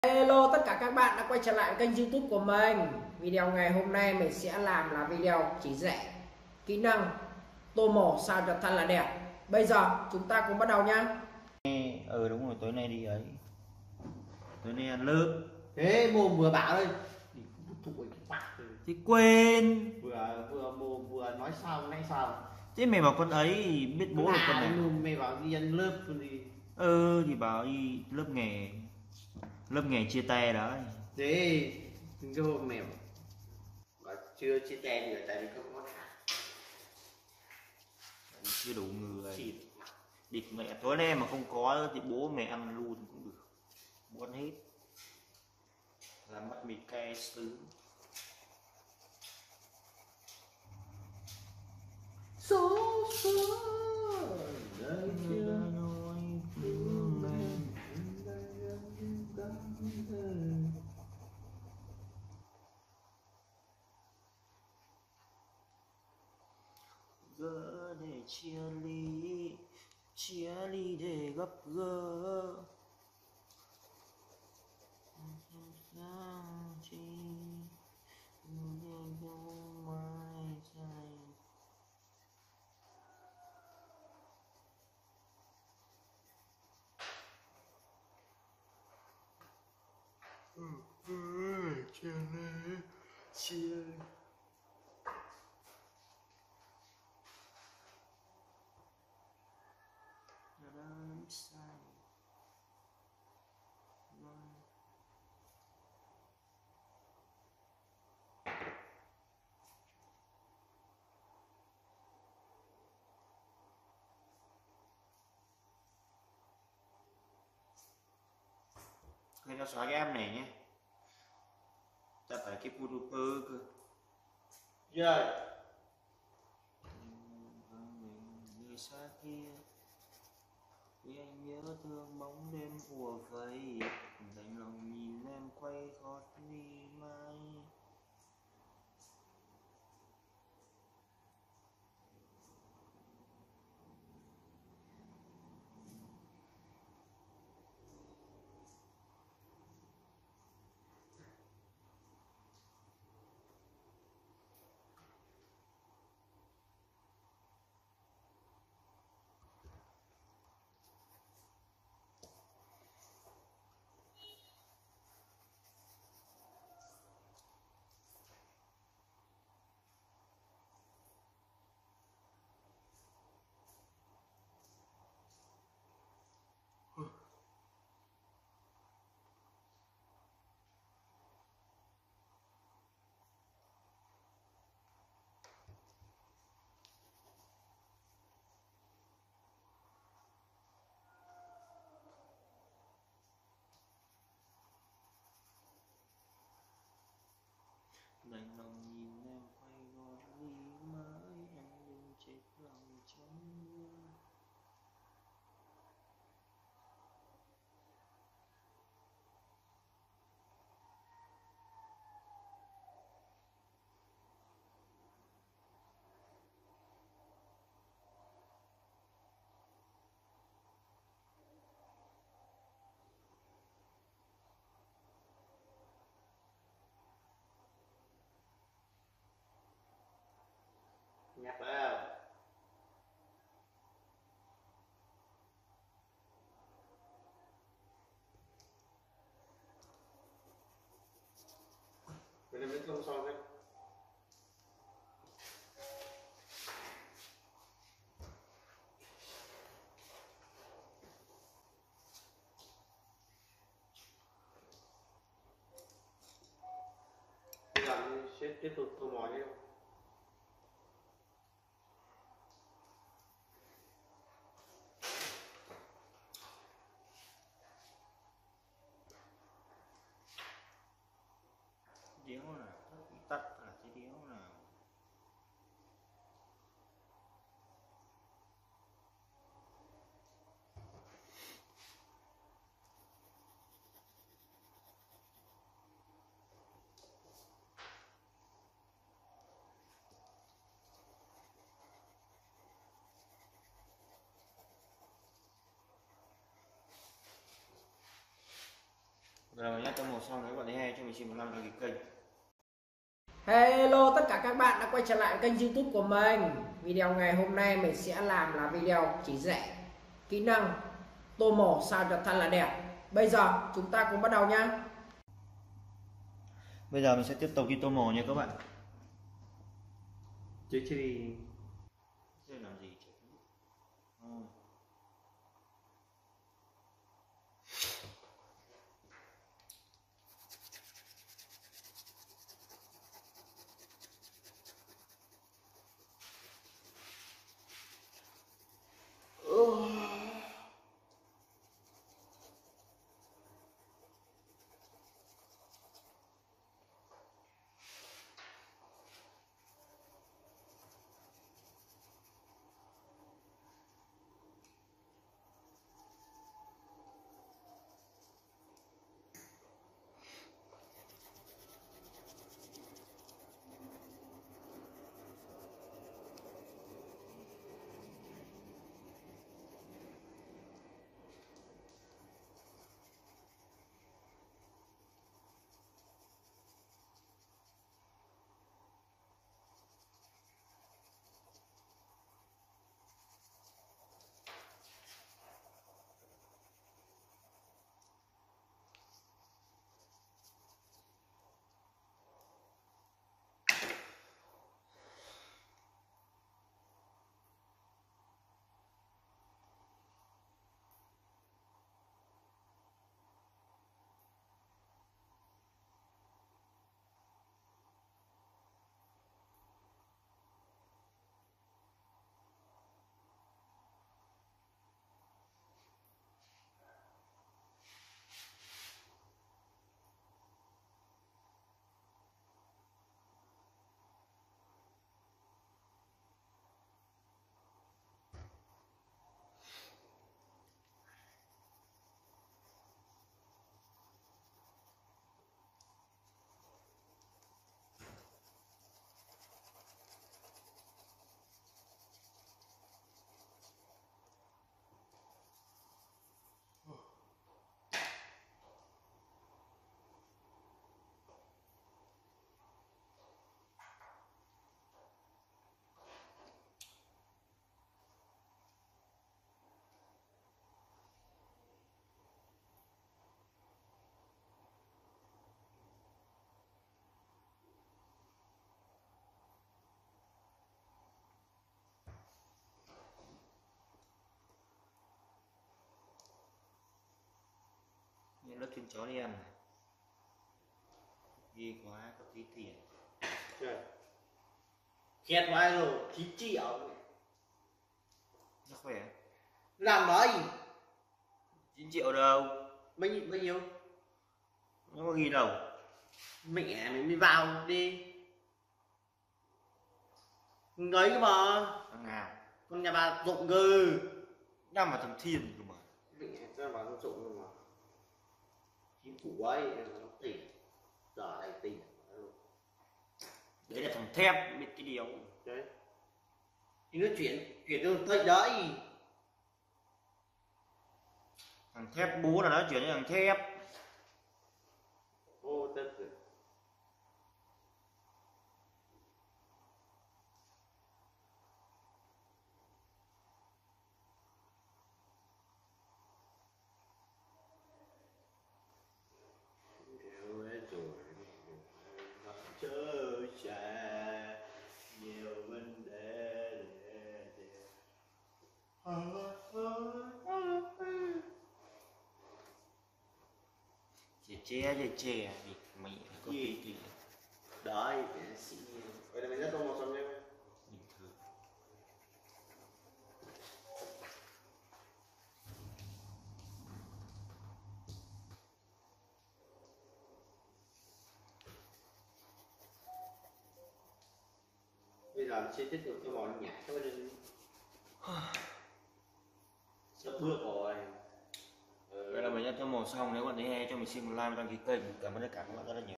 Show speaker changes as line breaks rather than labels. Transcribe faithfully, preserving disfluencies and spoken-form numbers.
Hello tất cả các bạn đã quay trở lại kênh YouTube của mình. Video ngày hôm nay mình sẽ làm là video chỉ dạy kỹ năng tô màu sao cho thật là đẹp. Bây giờ chúng ta cùng bắt đầu nhá.
Ừ đúng rồi, tối nay đi ấy, tối nay ăn lớp.
Thế mồm vừa bảo đây
Thì quên.
vừa vừa mồm vừa nói sao nãy sao
Thế mày bảo con ấy biết bố được con này.
mồm mày bảo đi ăn lớp còn gì.
Ừ thì bảo đi lớp nghề, lớp nghề chia tay đó.
Thế cái hôm mày bảo chưa chia tay nữa tại vì không có thả
Chưa đủ người. Địt mẹ, tối nay mà không có thì bố mẹ ăn luôn cũng được, bố ăn hết, làm mất mì cay xứ.
số số đời chưa
Gỡ để chia ly, chia ly để gặp gỡ. Chia ly, chia ly. Khi nó xóa cái em này nhé, ta phải cái Puduper cơ.
rồi
Người xa kia, vì anh nhớ thương bóng đêm ùa vây, đành lòng nhìn em quay gót đi mãi. Đành lòng nhìn em quay gót đi mãi, anh đừng chết lòng trong mưa.
nhạc vào cái này mới không xong đấy. Bây giờ mình sẽ tiếp tục tô màu nhé.
Điếu nào bị tắt là cái điếu nào. Rồi nhắc cho một xong nếu bạn thấy hay cho mình xin một like đăng ký kênh.
Hello tất cả các bạn đã quay trở lại kênh YouTube của mình. Video ngày hôm nay mình sẽ làm là video chỉ dạy kỹ năng tô màu sao cho thật là đẹp. Bây giờ chúng ta cùng bắt đầu nhá.
Bây giờ mình sẽ tiếp tục đi tô màu nha các bạn.
Chứ chứ đi
Thế làm gì chứ? Ừ. Những lớp chuyên chó đi em này. Ghi quá có tí tiền.
trời khét vai rồi chín triệu
Nó khỏe.
làm đấy
chín triệu đâu.
bao nhiêu bao nhiêu
Nó có ghi đâu.
mẹ mình mới vào đi ấy cơ mà
Thằng nào?
con nhà bà rộng gừ
Đang mà thằng Thiên cơ mà.
mẹ cho bà nó rộng cơ mà chính phủ ấy nó tỉnh giờ này tỉnh
Đấy là thằng Thép biết cái điều.
đấy thì nó chuyển chuyển cho thầy đấy
Thằng Thép bố là nó chuyển cho thằng Thép.
ô tất rồi chớ trẻ nhiều vấn đề để để
Chè che chè che thì mày có tí tiền.
đấy xị nhiều vậy là mình rất tô màu xong nhé
Bình thường.
bây giờ chi tiết được cái màu nhạt thôi nên sắp bước rồi.
Vậy là mình đã tô màu xong. Nếu bạn thấy hay cho mình xin một like và đăng ký kênh. Cảm ơn tất cả các bạn rất là nhiều.